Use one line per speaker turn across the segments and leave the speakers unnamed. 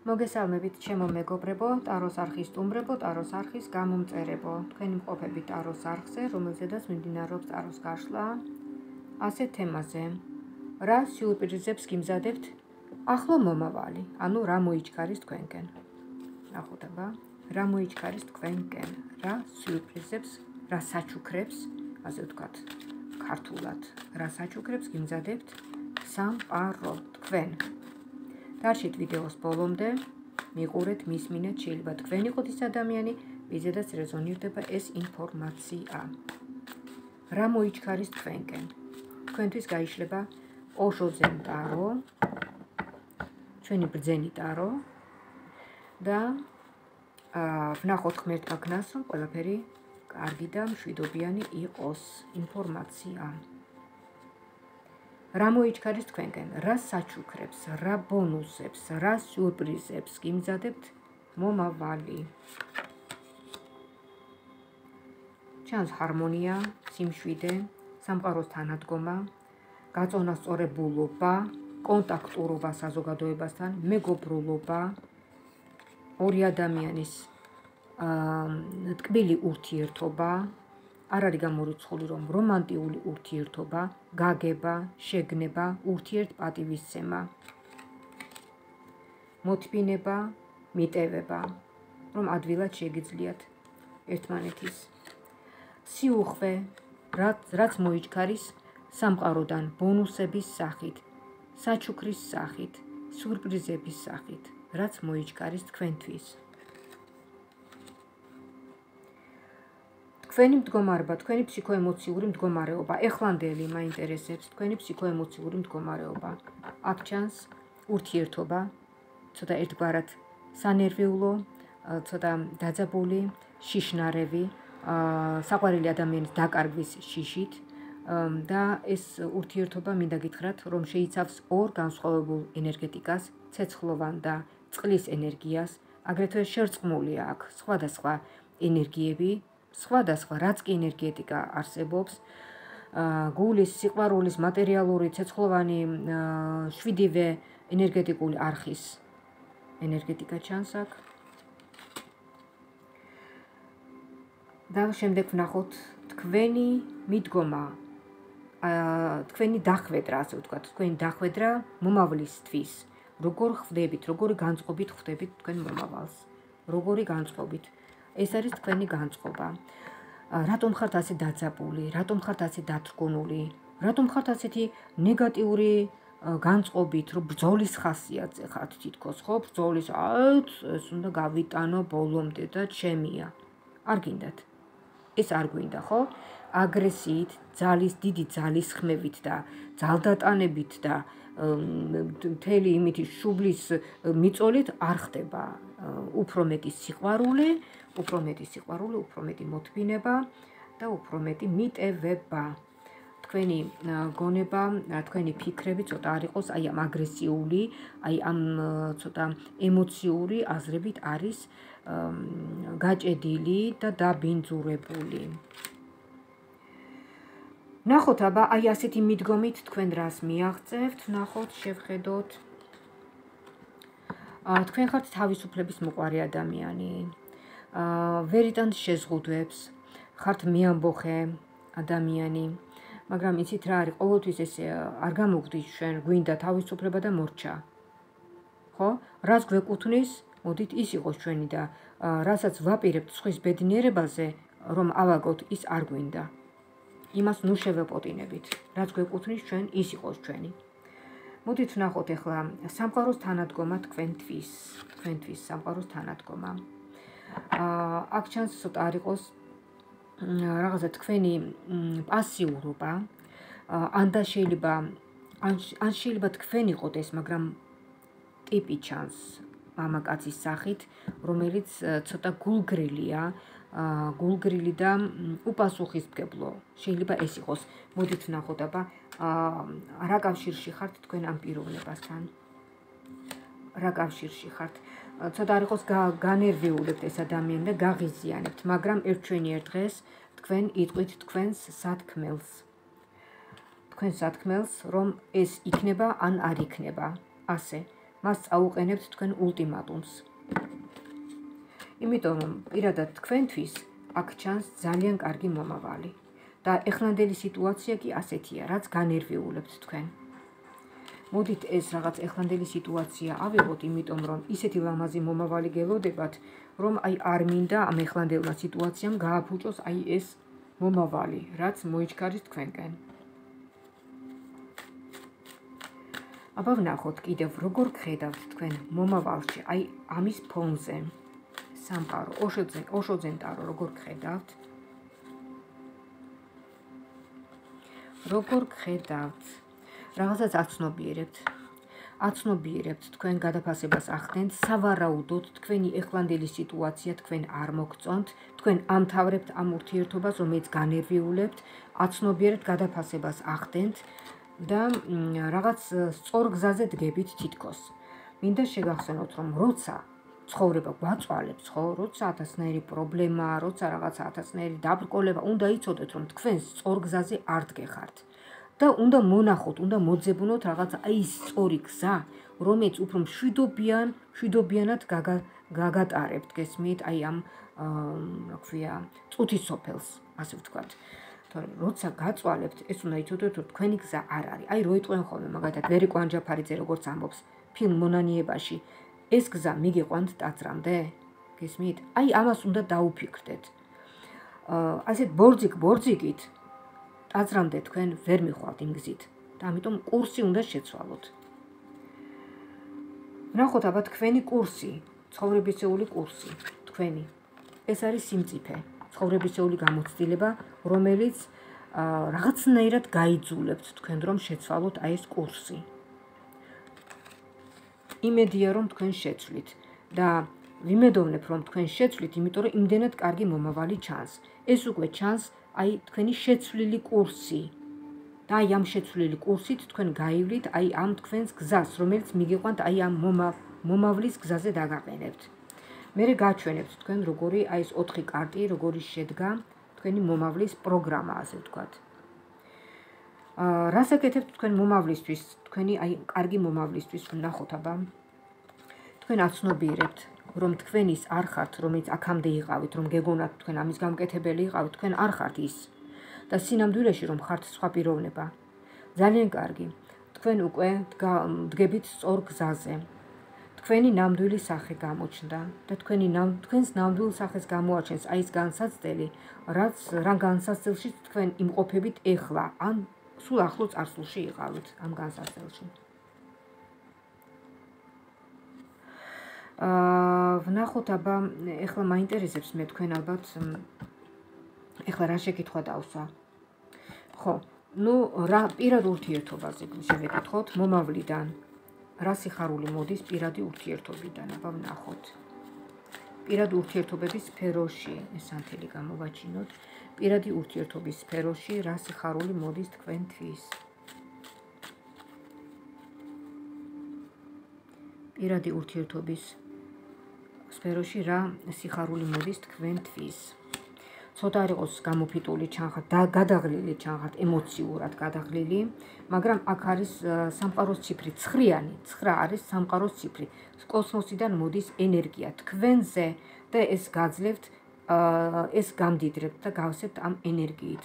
მოგესალმებით ჩემო მეგობრებო, ტაროს არხის სტუმრებო, ტაროს არხის გამომწერებო. თქვენი მყოფები ტაროს არხზე, რომელზედაც მიმდინარეობს ტაროს გაშლა ასეთ თემაზე. რა სიურპრიზებს გიმზადებთ ახლო მომავალი, ანუ რა მოიჩქარის თქვენკენ. ნახოთ აბა, რა მოიჩქარის თქვენკენ, რა სიურპრიზებს, რა საჩუქრებს, ასე ვთქვათ, ქართულად, რა საჩუქრებს გიმზადებთ სამყარო თქვენ. Darshit videos ბოლომდე მიყურეთ, მისმინეთ, შეიძლება თქვენ იყოთ ის ადამიანი, ვიზედაც რეზონირდება ეს ინფორმაცია. რა მოიჩქარის თქვენკენ? თქვენთვის გაიშლება ოშოძენ ტარო, ჩვენი ბრძენი ტარო და ვნახოთ ღმერთთაგნას, რომ ყველაფერი კარგი და მშვიდობიანი იყოს ინფორმაცია. რა მოიჩქარის თქვენკენ, რა საჩუქრებს, რა ბონუსებს, რა სიურპრიზებს გიმზადებთ მომავალი. ჩანს ჰარმონია, სიმშვიდე, სამყაროს თანადგომა, გაწონასწორებულობა, კონტაქტურობა საზოგადოებასთან, მეგობრულობა, ორი ადამიანის ტკბილი ურთიერთობა, არ არის გამორიცხული, რომ რომანტიული ურთიერთობა, გაგება, შეგნება, ურთიერთპატივისცემა, მოთმინება, მიტევება, რომ ადვილად შეგიძლიათ ერთმანეთის. სიუხვე, რაც მოიჩქარის სამყაროდან ბონუსების სახით, საჩუქრის სახით, სიურპრიზების სახით, რაც მოიჩქარის თქვენთვის. თქვენი მდგომარეობა, თქვენი ფსიქოემოციური მდგომარეობა, ეხლანდელი მაინტერესებს თქვენი ფსიქოემოციური მდგომარეობა. აქ ჩანს ურთიერთობა, ცოტა ერთგვარად სანერვიულო, ცოტა დაძაბული, შიშნარევი, საყვარელი ადამიანის დაკარგვის შიშით და ეს ურთიერთობა მინდა გითხრათ, რომ შეიცავს ორ განსხვავებულ ენერგეტიკას, ცეცხლოვან და წყლის ენერგიას, აგრეთვე შერწყმულია აქ სხვადასხვა ენერგიები, სხვადასხვა რაც კი ენერგეტიკა არსებობს, გულის, სიყვარულის, მატერიალური, ცეცხლოვანი, შვიდივე ენერგეტიკული არხის ენერგეტიკა ჩანს აქ. და შემდეგ ვნახოთ თქვენი მიდგომა, თქვენი დახვედრა, ასე ვთქვათ, თქვენი დახვედრა მომავლისთვის. როგორ ხვდებით, როგორი განწყობით ხვდებით თქვენ მომავალს, როგორი განწყობით. ეს არის თქვენი განწყობა. რატომ ხართ ასე დაძაბული, რატომ ხართ ასე დათრგუნული, რატომ ხართ ასეთი ნეგატიური განწყობით, რომ ბრძოლის ხასიათზე ხართ თითქოს, ხო? ბრძოლის, ეს უნდა გავიტანო ბოლომდე და ჩემია. არ გინდათ. ეს არ გვინდა, ხო? აგრესიით, დიდი ძალის ხმევით და ძალდატანებით და მთელი იმითი შუბლის მიწოლით არ ხდება უფრო მეტი სიყვარული, უფრო მეტი მოთმინება და უფრო მეტი მიტევება. თქვენი გონება, თქვენი ფიქრები ცოტა არ იყოს აი ამ აგრესიული, აი ამ ცოტა ემოციური აზრებით არის გაჭედილი და დაბინძურებული. ნახოთ აბა, აი ასეთი მიდგომით თქვენ რას მიაღწევთ, ნახოთ, შევხედოთ. თქვენ ხართ თავისუფლების მოყვარე ადამიანი. ვერ იტანთ შეზღუდვებს, ხართ მეამბოხე ადამიანი, მაგრამ იცით რა არის, ყოველთვის ეს არ გამოგვდის ჩვენ გვინდა თავისუფლება და მორჩა. ხო? რაც გვეკუთვნის, მოდით ის იყოს ჩვენი და რასაც ვაპირებთ სხვის ბედნიერებაზე, რომ ავაგოთ, ის არ გვინდა. იმას ნუ შევეპოტინებით, რაც გვეკუთვნის ჩვენ, ის იყოს ჩვენი. მოდით ვნახოთ ახლა სამყაროს თანადგომა თქვენთვის სამყაროს თანადგომა. აქ ჩანს ცოტა არ იყოს რაღაცა თქვენი პასიურობა, ან შეიძლება თქვენ იყოთ ეს, მაგრამ ტიპი ჩანს მამაკაცის სახით, რომელიც ცოტა გულგრილია, გულგრილი და უპასუხისმგებლო. შეიძლება ეს იყოს. მოდით ვნახოთ აბა, რა კავშირში ხართ თქვენ ამ პიროვნებასთან? რა კავშირში ხართ? ცოტა არ იყოს განერვიულებთ ეს ადამიანი და გაღიზიანებთ, მაგრამ ერთჩვენიერ დღეს თქვენ იტყვით თქვენს სათქმელს, რომ ეს იქნება ან არ იქნება. ასე. მას წაუყენებთ თქვენ ულტიმატუმს. იმიტომ რომ პირადად თქვენთვის აქ ჩანს ძალიან კარგი მომავალი და ეხლანდელი სიტუაცია კი ასეთია, რაც განერვიულებთ თქვენ. მოდით ეს რაღაც ეხლანდელი სიტუაცია ავიღოთ, იმიტომ რომ ისეთი ლამაზი მომავალი გელოდებათ, რომ აი არ მინდა ამ ეხლანდელმა სიტუაციამ გააფუჭოს აი ეს მომავალი, რაც მოიჩქარეს თქვენკენ. აბა ვნახოთ კიდევ როგორ გხედავთ თქვენ მომავალში, აი ამის ფონზე. სამყარო, ოშოძენ ტარო, როგორ გხედავთ? როგორ გხედავთ? რაღაცას აცნობიერებთ, თქვენ გადაფასებას ახდენთ, სავარაუდოდ თქვენი ეხლანდელი სიტუაცია თქვენ არ მოგწონთ, თქვენ ამთავრებთ ამ ურთიერთობას, რომელიც განერვიულებთ, აცნობიერებთ, გადაფასებას ახდენთ და რაღაც სწორ გზაზე დგებით თითქოს. მინდა შეგახსენოთ, რომ როცა ცხოვრება გვაწვალებს, ხო, როცა ათასნაირი პრობლემა, როცა რაღაცა ათასნაირი დაბრკოლება, უნდა იცოდეთ, რომ თქვენ სწორ გზაზე არ დგეხართ. და უნდა მონახოთ, უნდა მოძებნოთ რაღაც აი ის სწორი გზა, რომელიც უფრო მშვიდობიანად გაგატარებთ, გესმით, აი ამ რა ქვია, წუთის სოფელს, ასე ვთქვათ. თორემ როცა გაწვალებთ, ეს უნდა იცოდეთ, რომ თქვენი გზა არ არის. აი რო იტყვენ ხოლმე, მაგალითად, ვერიკო ანჯაფარიძე როგორც ამბობს ფილმ მონანიებაში, ეს გზა მიგიყვანთ ტაძრამდე, გესმით? აი ამას უნდა დაუფიქრდეთ. ასეთ ბორძიკით ტაძრამდე თქვენ ვერ მიხვალთ იმ გზით და ამიტომ კურსი უნდა შეცვალოთ. ვნახოთ აბა თქვენი კურსი, ცხოვრებისეული კურსი, თქვენი. ეს არის სიმწიფე, ცხოვრებისეული გამოცდილება, რომელიც რაღაცნაირად გაიძულებთ თქვენ რომ შეცვალოთ აი ეს კურსი. იმედია რომ თქვენ შეცვლით და ვიმედოვნებ რომ თქვენ შეცვლით, იმიტომ რომ იმდენად კარგი მომავალი ჩანს. ეს უკვე ჩანს აი თქვენი შეცვლილი კურსი. და აი ამ შეცვლილი კურსით თქვენ გაივლით აი ამ თქვენს გზას, რომელიც მიგიყვანთ აი ამ მომავლის გზაზე დაგაყენებთ. მერე გაჩვენებთ თქვენ როგორი აი ეს 4 კარტი, როგორი შედგა თქვენი მომავლის პროგრამა, ასე ვთქვათ. რას აკეთებთ თქვენ მომავლისთვის, თქვენი აი კარგი მომავლისთვის, ვნახოთ აბა. თქვენ აცნობიერებთ, რომ თქვენ ის არ ხართ, რომელიც აქამდე იყავით, რომ გეგონათ თქვენ ამის გამკეთებელი იყავით, თქვენ არ ხართ ის. და სინამდვილეში რომ ხართ სხვა პიროვნება. ძალიან კარგი. თქვენ უკვე დგებით სწორ გზაზე. თქვენი ნამდვილი სახე გამოჩნდა და თქვენს ნამდვილ სახეს გამოაჩენს აი ეს განსაცდელი, რა განსაცდელში თქვენ იმყოფებით ეხლა, ან სულ ახლო წარსულში იყავით ამ განსაცდელში. ვნახოთ აბა, ეხლა მაინტერესებს მე თქვენ ალბათ ეხლა რა შეკითხვა დავსვა. ხო, რა პირად ურთიერთობაზე შევეკითხოთ მომავლიდან. რა სიხარული მოდის პირადი ურთიერთობიდან, აბა ვნახოთ. პირადი ურთიერთობების სფეროში, ეს ანთელი გამოვაჩინოთ. პირადი ურთიერთობის სფეროში რა სიხარული მოდის თქვენთვის. პირადი ურთიერთობის სფეროში რა სიხარული მოდის თქვენთვის. ცოტა არ იყოს გამოფიტული ჩანხართ, გადაღლილი ჩანხართ, ემოციურად გადაღლილი, მაგრამ აქ არის სამყაროს ციფრი 9-იანი, 9 არის სამყაროს ციფრი. კოსმოსიდან მოდის ენერგია თქვენზე და ეს გაძლევთ, ეს გამდიდრებთ და გავსებთ ამ ენერგიით.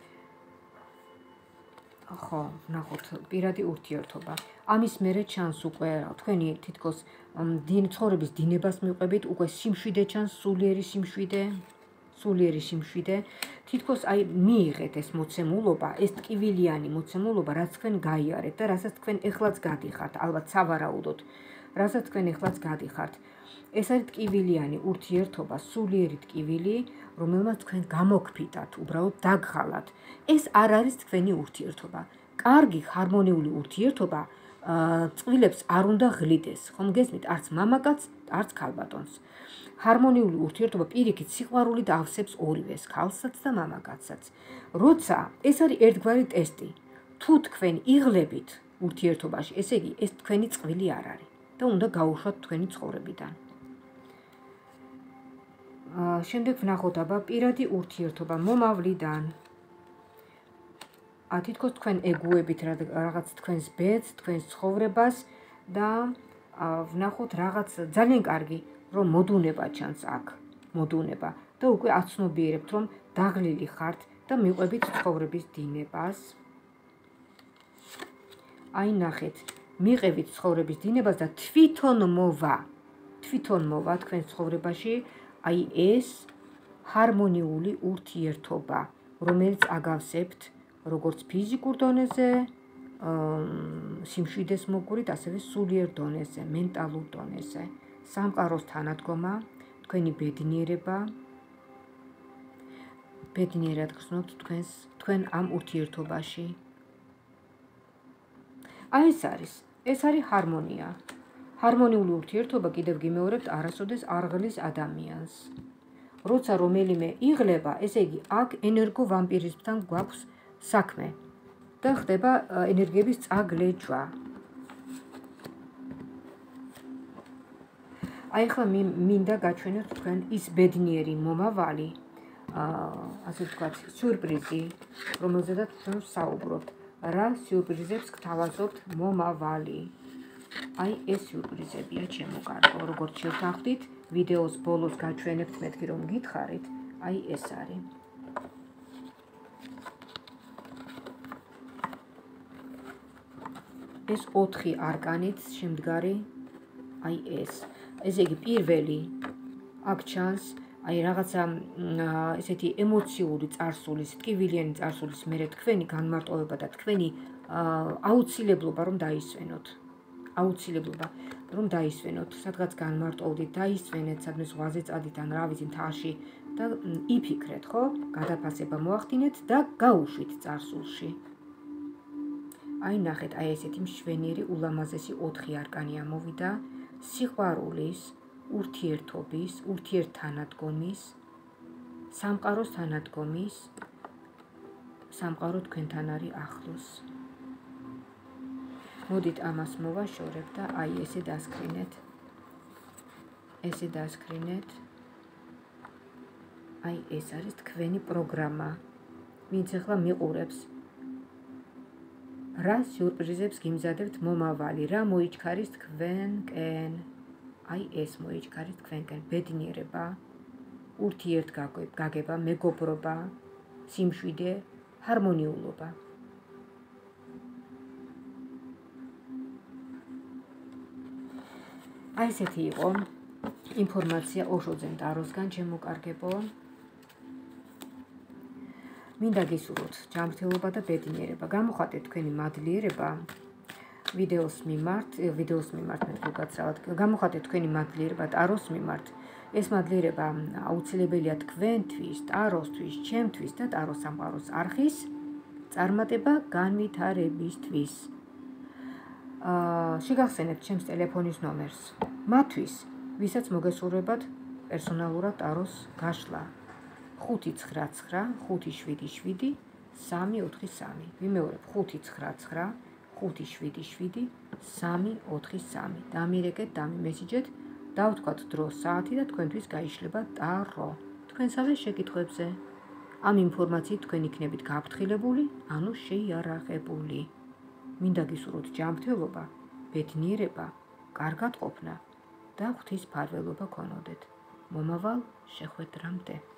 ხო, ვნახოთ პირადი ურთიერთობა. ამის მერე ჩანს უკვე თქვენი თითქოს ცხოვრების დინებას მიყვებით, უკვე სიმშვიდე ჩანს, სულიერი სიმშვიდე. თითქოს აი მიიღეთ ეს მოცემულობა, ეს ტკივილიანი მოცემულობა, რაც თქვენ გაიარეთ და რასაც თქვენ ეხლაც გადიხართ, ალბათ სავარაუდოდ, რასაც თქვენ ეხლაც გადიხართ. ეს არის ტკივილიანი ურთიერთობა, სულიერი ტკივილი, რომელმაც თქვენ გამოგფიტათ, უბრალოდ დაგხალათ. ეს არ არის თქვენი ურთიერთობა. კარგი ჰარმონიული ურთიერთობა წყვილებს არ უნდა ღლიდეს, ხომ გესმით, არც მამაკაცს, არც ქალბატონს. ჰარმონიული ურთიერთობა პირიქით სიყვარულით ავსებს ორივეს, ქალსაც და მამაკაცსაც. როცა ეს არის ერთგვარი ტესტი, თუ თქვენ იღლებით ურთიერთობაში, ესე იგი ეს თქვენი წყვილი არ არის და უნდა გაუშვათ თქვენი ცხოვრებიდან. შემდეგ ვნახოთ აბა პირადი ურთიერთობა მომავლიდან. თითქოს თქვენ ეგუებით რაღაც თქვენს ბედს, თქვენს ცხოვრებას და ვნახოთ რაღაც ძალიან კარგი, რომ მოდუნება ჩანს აქ, მოდუნება და უკვე აცნობიერებთ, რომ დაღლილი ხართ და მიყვებით ცხოვრების დინებას. აი ნახეთ, მიყევით ცხოვრების დინებას და თვითონ მოვა თქვენ ცხოვრებაში აი ეს ჰარმონიული ურთიერთობა, რომელიც აგავსებთ როგორც ფიზიკურ დონეზე, სიმშვიდეს მოგვირით, ასევე სულიერ დონეზე, მენტალურ დონეზე. სამყაროს თანადგომა, თქვენი ბედნიერად გრძნობთ თქვენ ამ ურთიერთობაში. აი ეს არის ჰარმონია. ჰარმონიული ურთიერთობა კიდევ გიმეორებთ არასოდეს არღლის ადამიანს. როცა რომელიმე იღლება, ესე იგი აქ ენერგო ვამპირიზმთან გვაქვს საქმე და ხდება ენერგიების წაგლეჯვა. აი ახლა მინდა გაჩვენოთ თქვენ ის ბედნიერი მომავალი, ასე ვთქვათ, სიურპრიზი, რომელზედაც თქვენ საუბრობთ. რა სიურპრიზებს გთავაზობთ მომავალი. აი ეს სიურპრიზებია ჩემო კარგო, როგორც შევთანხმდით, ვიდეოს ბოლოს გაჩვენებთ, მეთქი რომ გითხარით, აი ეს არის. ეს 4 არკანით შემდგარი, აი ეს. ესე იგი პირველი აქ ჩანს, აი რაღაცა ესეთი ემოციური წარსულის, ტკივილიანი წარსულის მერე თქვენი განმარტოვება და თქვენი აუცილებლობა რომ დაისვენოთ. სადღაც განმარტოვდით, დაისვენეთ, სადმე ზღვაზე წადით ან რა ვიცი მთაში და იფიქრეთ, ხო? გადაფასება მოახდინეთ და გაუშვით წარსულში. აი ნახეთ, აი ესეთი მშვენიერი ულამაზესი 4 არკანი ამოვიდა. სიყვარულის, ურთიერთობის, ურთიერთთანადგომის, სამყაროს თანადგომის, სამყარო თქვენთან არის ახლოს. მოდით ამას მოვაშორებ და აი ესე დასკრინეთ. აი ეს არის თქვენი პროგრამა. ვინც ახლა მიყურებს, რა სიურპრიზებს გიმზადებთ მომავალი, რა მოიჩქარის თქვენკენ. აი ეს მოიჩქარის თქვენკენ ბედნიერება, ურთიერთგაგება, მეგობრობა, სიმშვიდე, ჰარმონიულობა. აი ესეთი იყო ინფორმაცია ოშოძენ ტაროსგან, ჩემო კარგებო. მინდა გისურვოთ ჯანმრთელობა და ბედნიერება. გამოხატეთ თქვენი მადლიერება ვიდეოს მიმართ, გამოხატეთ თქვენი მადლიერება ტაროს მიმართ. ეს მადლიერება აუცილებელია თქვენთვის, ტაროსთვის, ჩემთვის და ტაროს სამყაროს არხის წარმატება განვითარებისთვის. შეგახსენებთ ჩემს ტელეფონის ნომერს. მათთვის, ვისაც მოგესურვებათ პერსონალურად ტაროს გაშლა. 599-577-343. ვიმეორებ 599-577-343. დამირეკეთ, დამიმესიჯეთ, დავთქვათ დრო, საათი და თქვენთვის გაიშლება ტარო. თქვენსავე შეკითხვებზე. ამ ინფორმაციით თქვენ იქნებით გაფრთხილებული, ანუ შეიარაღებული. მინდა გისურვოთ ჯანმრთელობა, ბედნიერება, კარგად ყოფნა და ღვთის მფარველობა გქონოდეთ. მომავალ შეხვედრამდე.